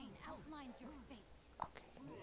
Ok.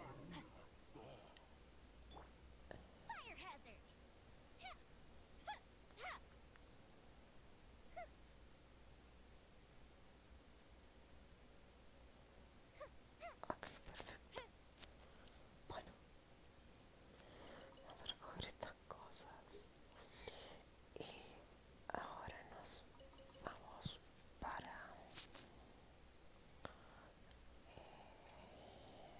Ok, perfecto. Bueno, vamos a recoger estas cosas. Y ahora nos vamos para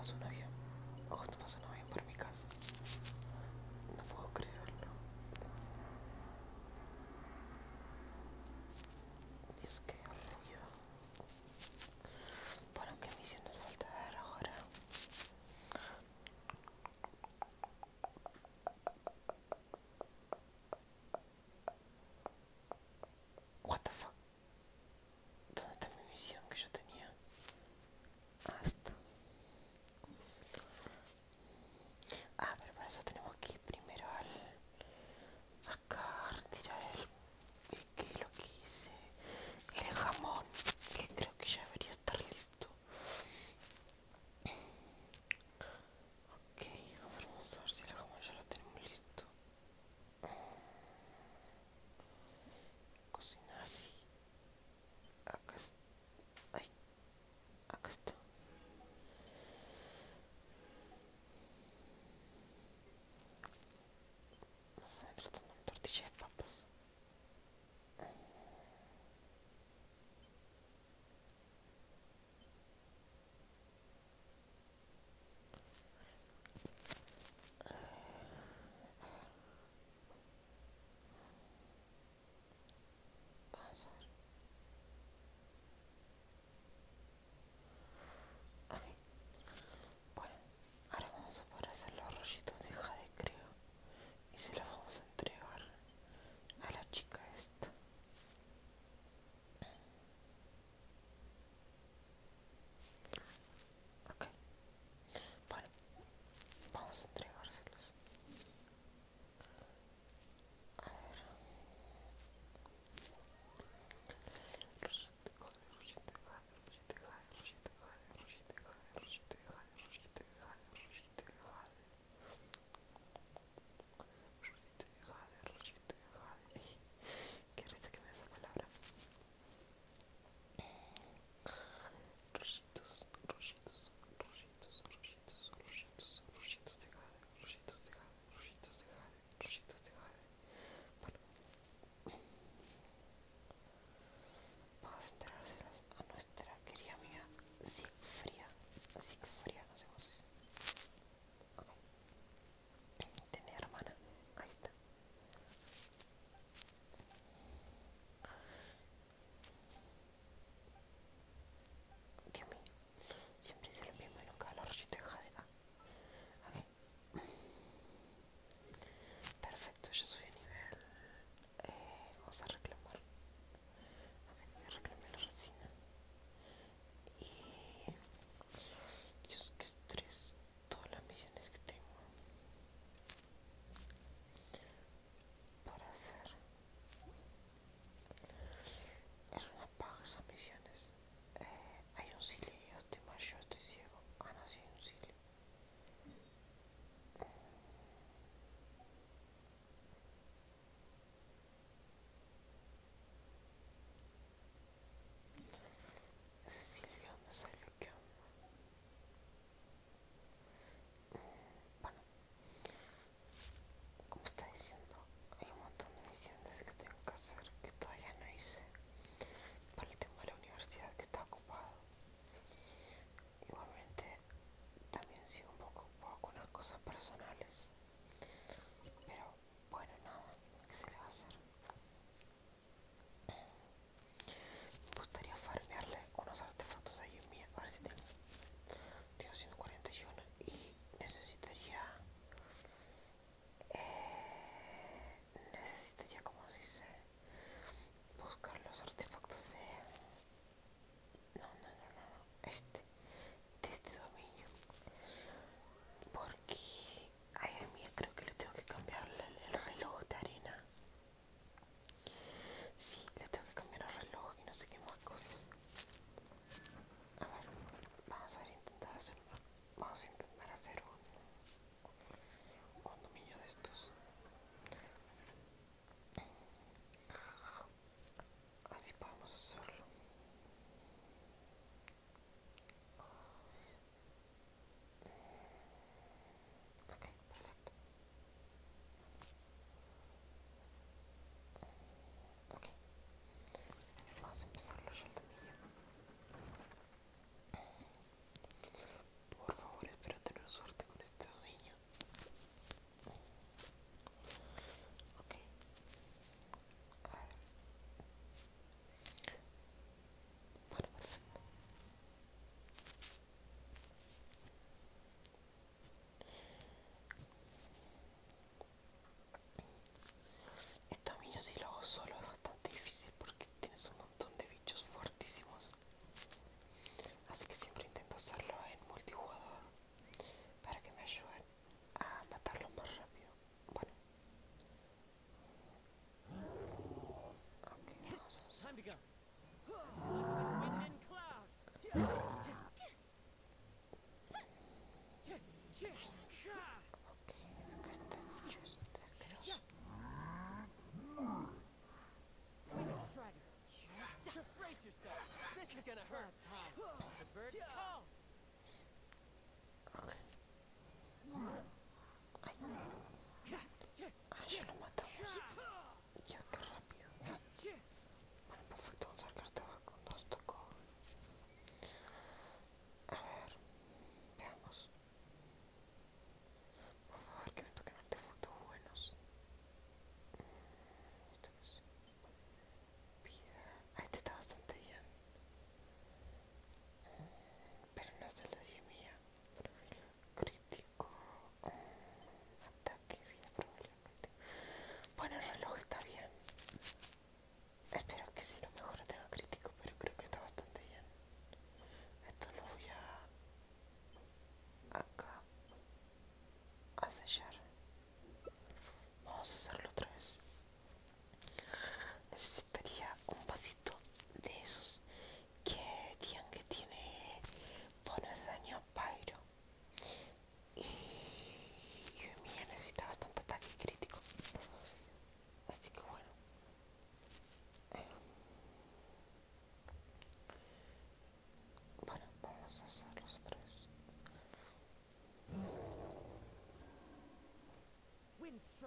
pasó un avión. O justo pasó un avión por mi casa. No puedo creerlo. Dios, qué ruido. Bueno, ¿qué misión nos falta ver ahora? What the fuck? ¿Dónde está mi misión que yo tenía? Ah, está.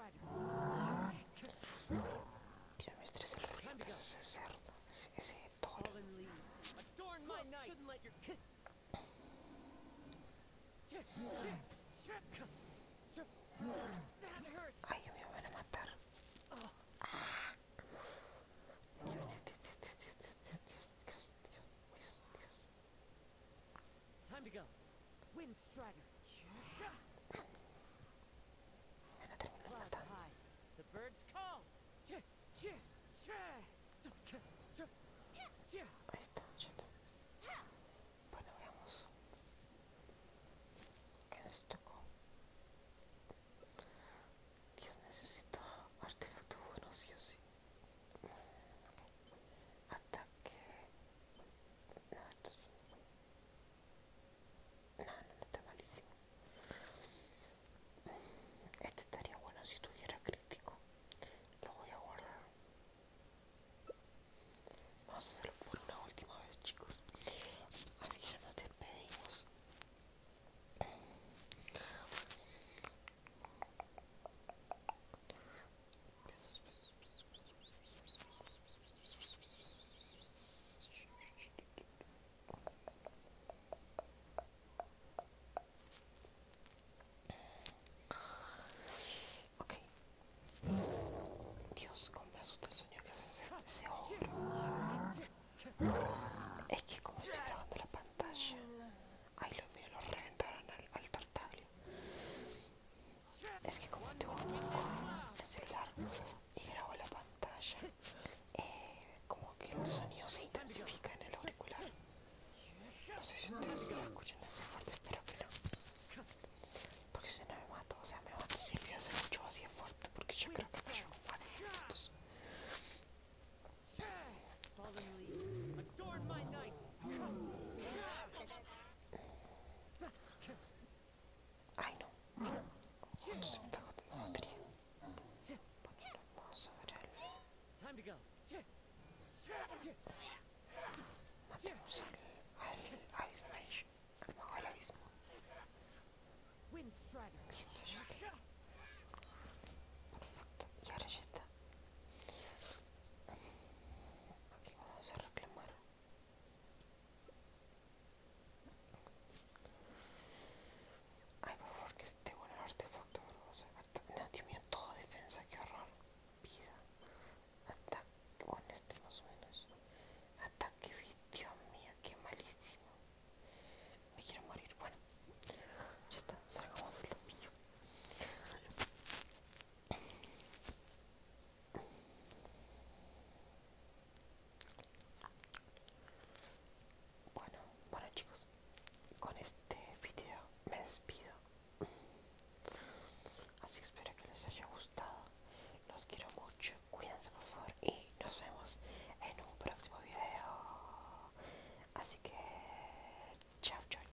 Tío, me estresa el ruido que hace ese cerdo, ese toro. Ay, Dios mío, me van a matar. Ah. Dios, Dios, Dios, Dios, Dios, Dios, Dios, Dios, Dios, Dios, Dios. Time to go. Wind Strider. Me van a terminar matando. The birds call. Ahí está, ya está. Bueno, veamos. ¿Qué nos tocó? Dios, necesito artefactos buenos, sí o sí. Ataque. No, esto es... No, está malísimo. Este estaría bueno si tuviera crítico. Lo voy a guardar. Vamos a hacerlo por una última vez, chicos. Así que ya nos despedimos. Ok. Dios, cómo me asusta el sueño que hace ese ogro. Es que como estoy grabando la pantalla. Ay, lo mío, lo reventaron al Tartaglia. Es que como tengo el celular y grabo la pantalla, como que el sonido se intensifica en el auricular. No sé si ustedes lo escuchan así fuerte, espero que no. Porque si no me mato, o sea, me mato si el video se escucha así fuerte, porque yo creo que me llevo como a 10 minutos. Ay, no. Justo se me está agotando la batería. Bueno, vamos a ver matemos al Ice Mage, al mago del abismo.